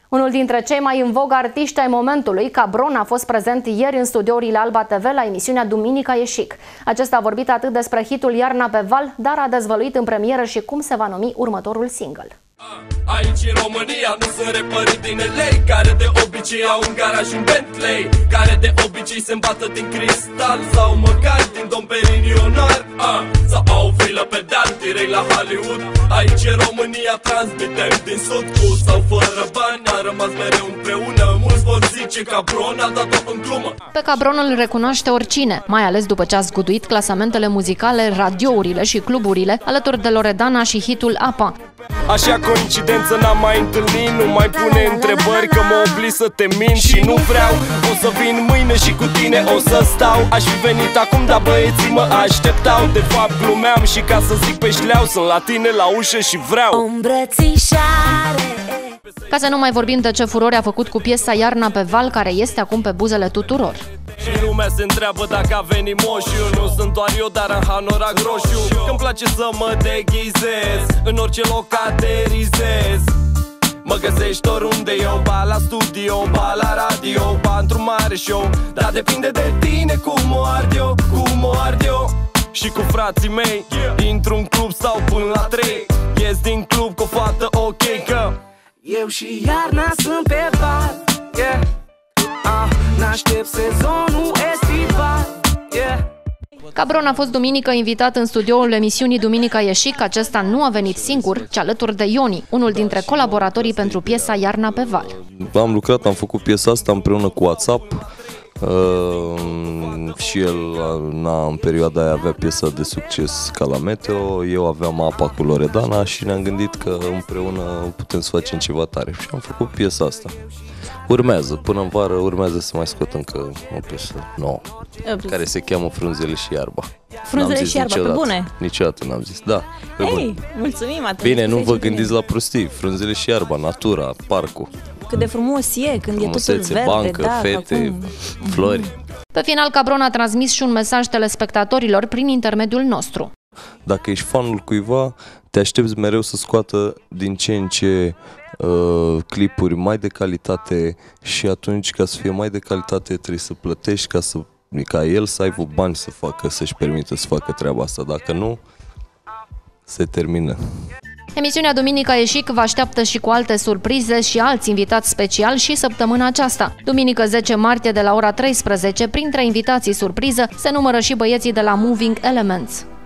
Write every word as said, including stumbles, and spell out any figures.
Unul dintre cei mai în vogă artiști ai momentului, Cabron, a fost prezent ieri în studiourile Alba T V la emisiunea Duminica e Chic. Acesta a vorbit atât despre hitul Iarna pe val, dar a dezvăluit în premieră și cum se va numi următorul single. Aici în România nu sunt repări din L A, care de obicei au un garaj în Bentley, care de obicei se îmbată din cristal sau măcar din Dom Perignon, uh, sau au o vilă pe deal direct la Hollywood. Aici în România transmitem din sud, cu sau fără bani, am rămas mereu împreună. Mulți vor zice Cabron a dat-o în glumă. Pe Cabron îl recunoaște oricine, mai ales după ce a zguduit clasamentele muzicale, radiourile și cluburile alături de Loredana și hitul Apa. Așa coincidență n-am mai întâlnit, nu mai pune întrebări că mă oblig să te mint și nu vreau. O să vin mâine și cu tine o să stau. Aș fi venit acum, dar băieții mă așteptau. De fapt glumeam și ca să zic pe șleau, sunt la tine la ușă și vreau o îmbrățișare. Ca să nu mai vorbim de ce furore a făcut cu piesa Iarna pe val, care este acum pe buzele tuturor. Și lumea se întreabă dacă a venit moșiu. Nu sunt doar eu, dar în hanorac roșu. Că-mi place să mă deghizez, în orice loc aterizez. Mă găsești oriunde eu, ba la studio, ba la radio, ba într-un mare show. Dar depinde de tine cum o ard eu, cum o ard eu. Și cu frații mei, intru-n club sau până la trei. Ies din club cu o fată ok, că eu și Iarna sunt pe val, yeah. Ah, n-aștept sezonul estival, yeah. Cabron a fost duminică invitat în studioul emisiunii Duminica e Chic. Acesta nu a venit singur, ci alături de Ioni, unul dintre colaboratorii pentru piesa Iarna pe val. Am lucrat, am făcut piesa asta împreună cu WhatsApp. Uh, și el na, în perioada aia avea piesa de succes ca la Meteo, eu aveam Apa cu Loredana și ne-am gândit că împreună putem să facem ceva tare și am făcut piesa asta. Urmează, până în vară urmează să mai scot încă o piesă nouă, care se cheamă Frunzele și Iarba. Frunzele și Iarba, pe bune? Niciodată n-am zis, da. Pe Ei, bun. mulțumim atunci. Bine, nu vă gândiți bine la prostii, Frunzele și Iarba, natura, parcul. Cât de frumos e când e totul verde, bancă, da, fete, acum... flori. Pe final, Cabron a transmis și un mesaj telespectatorilor prin intermediul nostru. Dacă ești fanul cuiva, te aștepți mereu să scoată din ce în ce uh, clipuri mai de calitate și atunci, ca să fie mai de calitate, trebuie să plătești ca, să, ca el să aibă bani să facă, să-și permită să facă treaba asta. Dacă nu, se termină. Emisiunea Duminica e Chic vă așteaptă și cu alte surprize și alți invitați speciali și săptămâna aceasta. Duminică zece martie de la ora treisprezece, printre invitații surpriză, se numără și băieții de la Moving Elements.